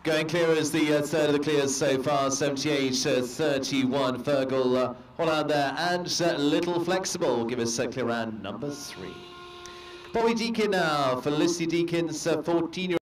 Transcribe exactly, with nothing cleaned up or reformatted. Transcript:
Going clear as the uh, third of the clears so far, seventy-eight thirty-one. Fergal uh, all out there, and uh, Little Flexible will give us uh, clear round number three. Bobby Deakin now, Felicity Deakin's uh, fourteen-year-old.